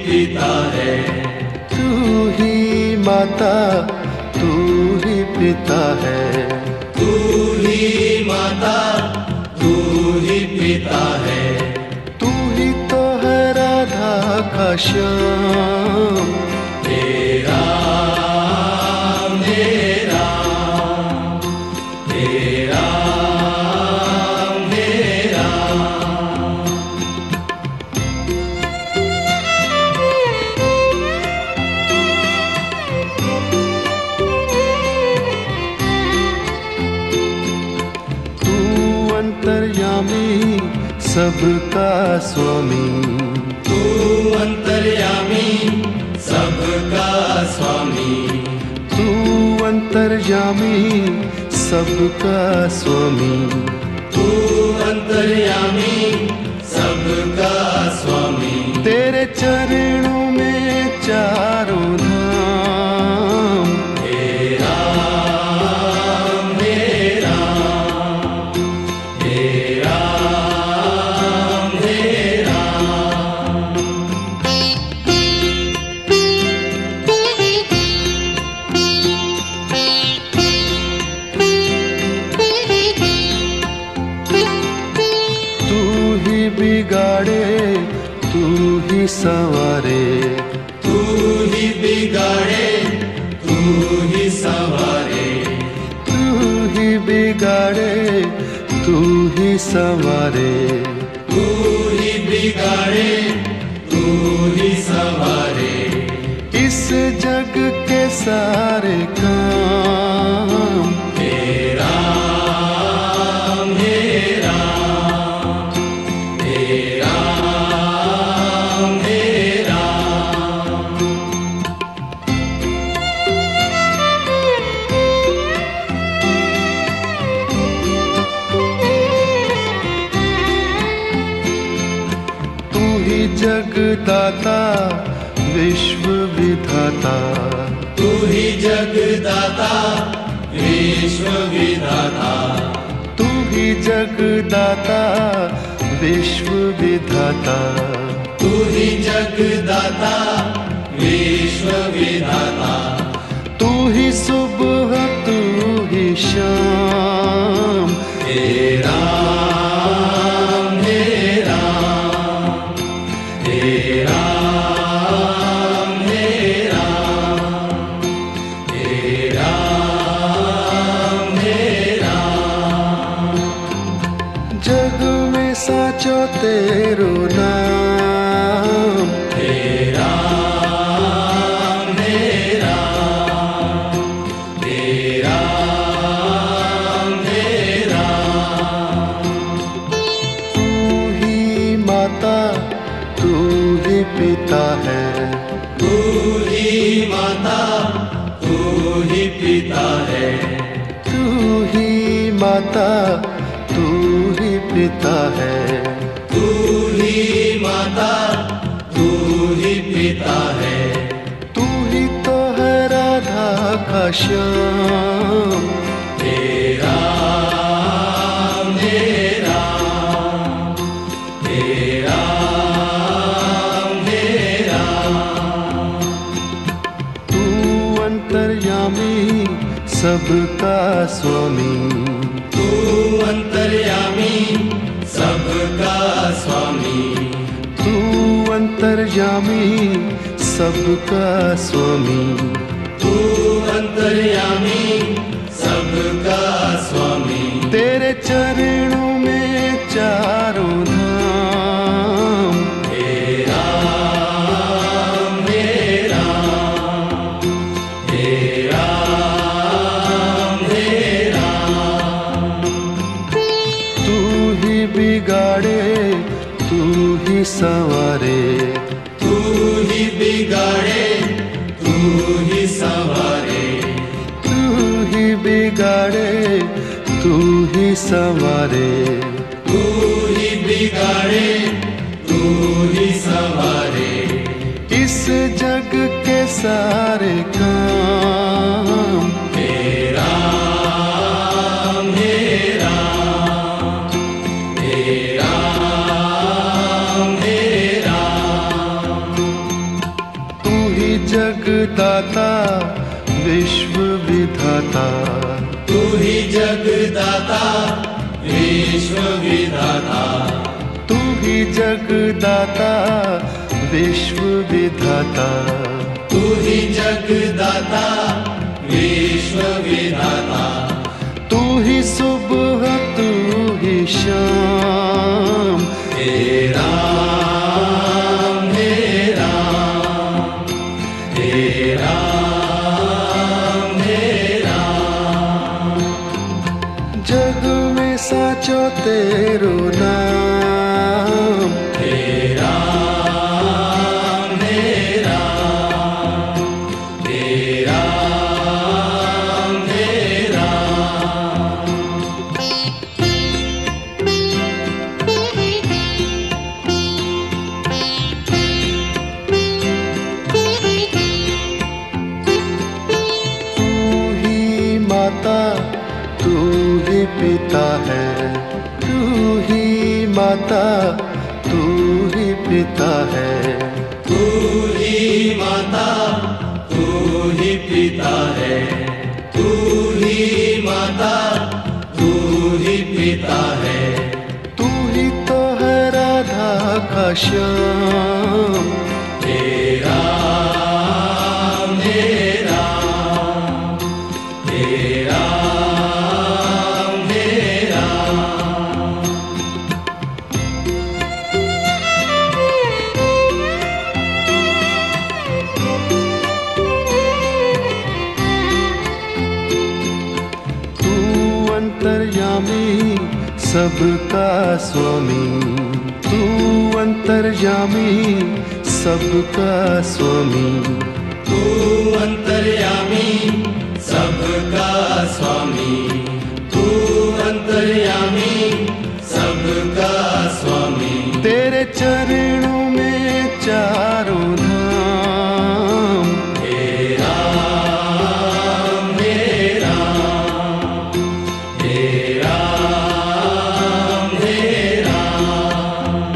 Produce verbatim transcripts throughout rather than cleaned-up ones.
पिता है। तू ही माता तू ही पिता है। तू ही माता तू ही पिता है। तू ही तो है राधा का श्याम। तेरा मेरा तेरा मेरा। तू अंतर्यामी सबका स्वामी। तू अंतर्यामी सबका स्वामी। तू अंतर्यामी सबका स्वामी। तू अंतर्यामी सबका स्वामी। तेरे चरणों में चारों धाम। तेरा मेरा तेरा मेरा। तू ही बिगाड़े तू ही संवारे। तू ही बिगाड़े तू ही संवारे। तू ही बिगाड़े तू ही संवारे। तू ही बिगाड़े तू ही संवारे। इस जग के सारे काम। तेरा मेरा तेरा मेरा। तू ही जगदाता विश्व विधाता। तू ही जगदाता विश्व विधाता। तू ही जगदाता विश्व विधाता। तू ही जगदाता विश्व विधाता। तू ही सुबह तू ही शाम। तेरा मेरा तेरा मेरा तेरा मेरा। जग में साचो तेरो नाम। तेरा मेरा तेरा मेरा। तू ही माता तू ही पिता है। तू ही माता तू ही पिता है। तू ही माता तू ही पिता है। तू ही माता तू ही पिता है। तू ही तो है राधा का श्याम। तेरा मेरा तेरा मेरा। तू अंतर्यामी सबका स्वामी। तू अंतर्यामी सबका स्वामी। तू अंतर्यामी सबका स्वामी। तू अंतर्यामी सबका स्वामी। तेरे चरणों में चारों धाम। तेरा मेरा तेरा मेरा। तू ही बिगाड़े तू ही संवारे। तू ही बिगाड़े तू ही संवारे। तू ही बिगाड़े तू ही संवारे। तू ही बिगाड़े तू ही संवारे। इस जग के सारे काम। तेरा मेरा तेरा मेरा। जगदाता विश्व विधाता, तू ही जगदाता विश्व विधाता, तू ही जगदाता विश्व विधाता, तू ही जगदाता विश्व विधाता, तू ही सुबह तू ही शाम, हे राम हे राम हे राम हे राम। जग में साचो तेरो नाम, हे राम हे राम हे राम हे राम। तू ही माता तू ही पिता है, तू ही माता तू ही पिता है, तू ही माता तू ही पिता है, तू ही माता तू ही पिता है, तू ही तो है राधा का श्याम, हे राम हे राम हे राम हे राम। तू अंतर्यामी सबका स्वामी, तू अंतर्यामी सबका स्वामी, तू अंतर्यामी सबका स्वामी, तू अंतर्यामी सबका स्वामी। तेरे चरणों में चारों धाम, हे राम हे राम हे राम हे राम।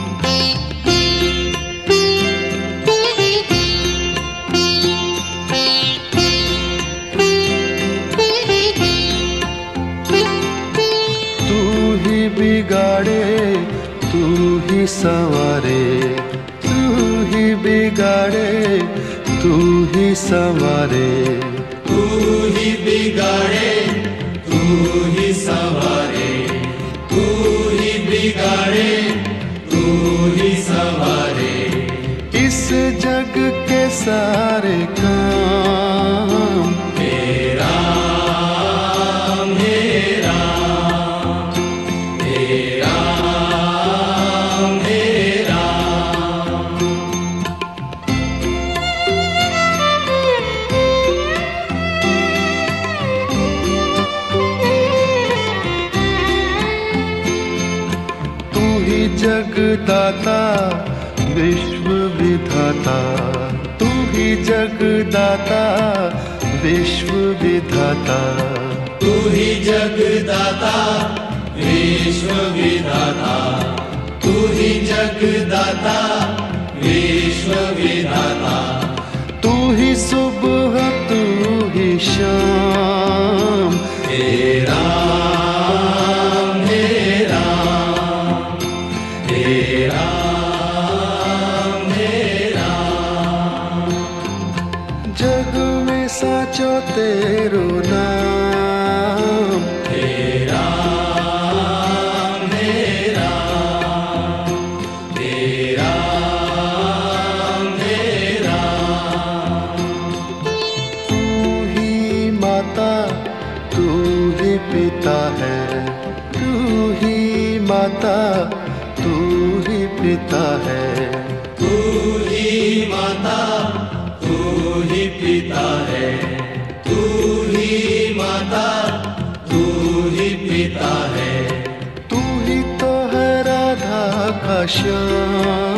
तू ही बिगाड़े तू ही संवारे, तू ही बिगाड़े तू ही संवारे, तू ही बिगाड़े तू ही संवारे, तू ही बिगाड़े तू ही संवारे। इस जग के सारे काम, हे राम हे राम हे राम हे राम। तू ही जगदाता विश्व विधाता, तू ही जगदाता विश्व विधाता, तू ही जगदाता विश्व विधाता, तू ही जगदाता विश्व विधाता, तू ही सुबह तू ही शाम, हे राम हे राम हे राम हे राम। जग में साचो तेरो नाम, हे राम हे राम हे राम हे राम। तू ही माता तू ही पिता है, तू ही माता तू ही पिता है, तू ही माता तू ही पिता है, तू ही माता तू ही पिता है, तू ही तो है राधा का श्याम,